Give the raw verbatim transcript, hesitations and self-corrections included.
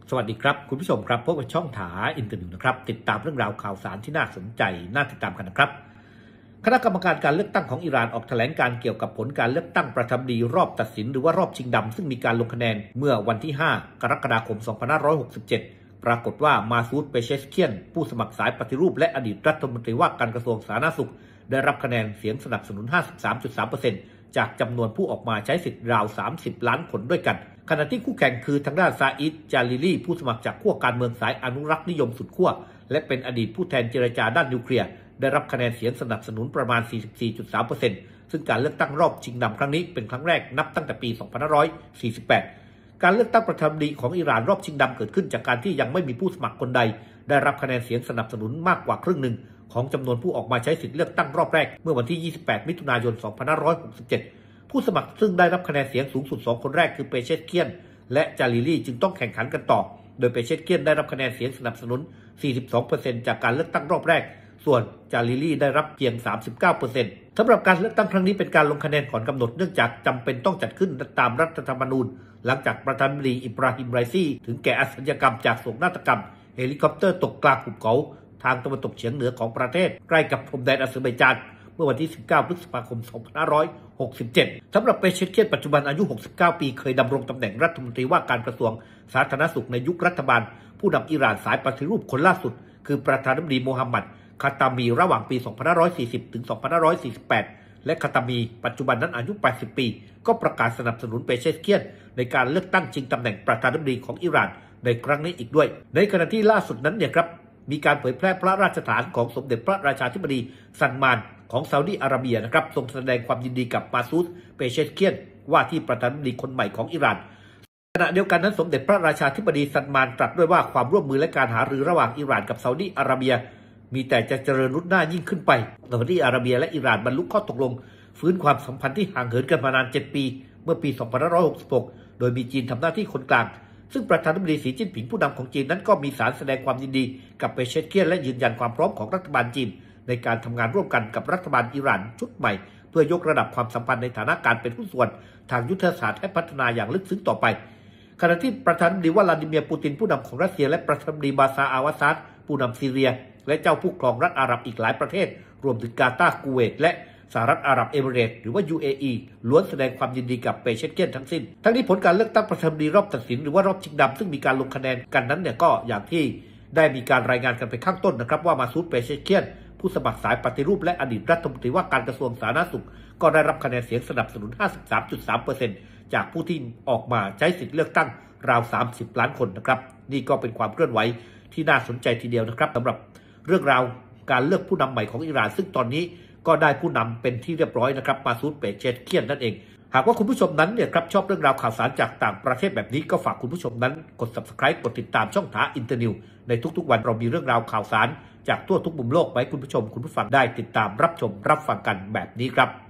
สวัสดีครับคุณผู้ชมครับพบกับช่องถาอินเตอร์นิวนะครับติดตามเรื่องราวข่าวสารที่น่าสนใจน่าติดตามกันนะครับคณะกรรมการการเลือกตั้งของอิหร่านออกแถลงการเกี่ยวกับผลการเลือกตั้งประธานาธิบดีรอบตัดสินหรือว่ารอบชิงดำซึ่งมีการลงคะแนนเมื่อวันที่ห้ากรกฎาคมสองพันห้าร้อยหกสิบเจ็ดปรากฏว่ามาซูด เปเชสเคียนผู้สมัครสายปฏิรูปและอดีตรัฐมนตรีว่าการกระทรวงสาธารณสุขได้รับคะแนนเสียงสนับสนุน ห้าสิบสามจุดสามเปอร์เซ็นต์ จากจำนวนผู้ออกมาใช้สิทธิ์ราวสามสิบล้านคนด้วยกันขณะที่คู่แข่งคือทางด้านซาอิด จาลิลีผู้สมัครจากขั้วการเมืองสายอนุรักษ์นิยมสุดขั้วและเป็นอดีตผู้แทนเจรจาด้านนิวเคลียร์ได้รับคะแนนเสียงสนับสนุนประมาณ สี่สิบสี่จุดสามเปอร์เซ็นต์ ซึ่งการเลือกตั้งรอบชิงดำครั้งนี้เป็นครั้งแรกนับตั้งแต่ปี สองพันห้าร้อยสี่สิบแปด การเลือกตั้งประธานาธิบดีของอิหร่านรอบชิงดำเกิดขึ้นจากการที่ยังไม่มีผู้สมัครคนใดได้รับคะแนนเสียงสนับสนุนมากกว่าครึ่งหนึ่งของจำนวนผู้ออกมาใช้สิทธิเลือกตั้งรอบแรกเมื่อวันที่ ยี่สิบแปด มิถุนายน สองพันห้าร้อยหกสิบเจ็ด ผู้สมัครซึ่งได้รับคะแนนเสียงสูงสุดสองคนแรกคือเปเชสเคียนและจาลิลีจึงต้องแข่งขันกันต่อโดยเปเชสเคียนได้รับคะแนนเสียงสนับสนุน สี่สิบสองเปอร์เซ็นต์ จากการเลือกตั้งรอบแรกส่วนจาลิลีได้รับเพียง สามสิบเก้าเปอร์เซ็นต์ สำหรับการเลือกตั้งครั้งนี้เป็นการลงคะแนนก่อนกำหนดเนื่องจากจำเป็นต้องจัดขึ้นตามรัฐธรรมนูญหลังจากประธานาธิบดีอิบราฮิม ไรซีถึงแก่อสัญญกรรมจากโศกนาฏกรรมเฮลิคอปเตอร์ตกกลางหุบเขาทางตะวันตกเฉียงเหนือของประเทศใกล้กับพรมแดนอาเซอร์ไบจานเมื่อวันที่ สิบเก้า พฤษภาคม สองพันห้าร้อยหกสิบเจ็ด สำหรับเปเชสเคียนปัจจุบันอายุ หกสิบเก้า ปีเคยดำรงตำแหน่งรัฐมนตรีว่าการกระทรวงสาธารณสุขในยุครัฐบาลผู้นำอิหร่านสายปฏิรูปคนล่าสุดคือประธานาธิบดีโมฮัมหมัดคาตามีระหว่างปี สองพันห้าร้อยสี่สิบ ถึง สองพันห้าร้อยสี่สิบแปด และคาตามีปัจจุบันนั้นอายุ แปดสิบ ปีก็ประกาศสนับสนุนเปเชสเคียนในการเลือกตั้งชิงตำแหน่งประธานาธิบดีของอิหร่านในครั้งนี้อีกด้วยในขณะที่ล่าสุดนั้นเนี่ยครับมีการเผยแพร่พระราชฐานของสมเด็จพระราชาธิบดีซัลมานของซาอุดิอาระเบียนะครับทรงแสดงความยินดีกับมาซูด เปเชสเคียนว่าที่ประธานาธิบดีคนใหม่ของอิหร่านขณะเดียวกันนั้นสมเด็จพระราชาธิบดีซัลมานตรัสด้วยว่าความร่วมมือและการหารือระหว่างอิหร่านกับซาอุดิอาระเบียมีแต่จะเจริญรุ่งเรืองยิ่งขึ้นไปซาอุดิอาระเบียและอิหร่านบรรลุข้อตกลงฟื้นความสัมพันธ์ที่ห่างเหินกันมานานเจ็ดปีเมื่อปี สองพันห้าร้อยหกสิบหก โดยมีจีนทำหน้าที่คนกลางซึ่งประธานาธิบดีสีจิ้นผิงผู้นำของจีนนั้นก็มีสารแสดงความยินดีกับเปเชสเคียนและยืนยันความพร้อมของรัฐบาลจีนในการทำงานร่วมกันกับรัฐบาลอิหร่านชุดใหม่เพื่อยกระดับความสัมพันธ์ในฐานะการเป็นหุ้นส่วนทางยุทธศาสตร์และพัฒนาอย่างลึกซึ้งต่อไปขณะที่ประธานาธิบดีวลาดิเมียร์ปูตินผู้นำของรัสเซียและประธานาธิบดีบาซาร์ อาวาซาดผู้นำซีเรียและเจ้าผู้ครองรัฐอาหรับอีกหลายประเทศรวมถึงกาตาร์ คูเวตและสหรัฐอาหรับเอมิเรตส์หรือว่า ยู เอ อี ล้วนแสดงความยินดีกับเปเชสเคียนทั้งสิ้นทั้งนี้ผลการเลือกตั้งประธานาธิบดีรอบตัดสินหรือว่ารอบชิงดำซึ่งมีการลงคะแนนกันนั้นเนี่ยก็อย่างที่ได้มีการรายงานกันไปข้างต้นนะครับว่ามาซูด เปเชสเคียนผู้สมัครสายปฏิรูปและอดีตรัฐมนตรีว่าการกระทรวงสาธารณสุขก็ได้รับคะแนนเสียงสนับสนุน ห้าสิบสามจุดสามเปอร์เซ็นต์ จากผู้ที่ออกมาใช้สิทธิเลือกตั้งราวสามสิบล้านคนนะครับนี่ก็เป็นความเคลื่อนไหวที่น่าสนใจทีเดียวนะครับสำหรับเรื่องราวการเลือกผู้นำใหม่ของอิหร่านซึ่งตอนนี้ก็ได้ผู้นำเป็นที่เรียบร้อยนะครับมาซูด เปเชสเคียนนั่นเองหากว่าคุณผู้ชมนั้นเนี่ยครับชอบเรื่องราวข่าวสารจากต่างประเทศแบบนี้ก็ฝากคุณผู้ชมนั้นกด ซับสไครบ์ กดติดตามช่องถาอินเตอร์นิวในทุกๆวันเรามีเรื่องราวข่าวสารจากทั่วทุกมุมโลกไว้คุณผู้ชมคุณผู้ฟังได้ติดตามรับชมรับฟังกันแบบนี้ครับ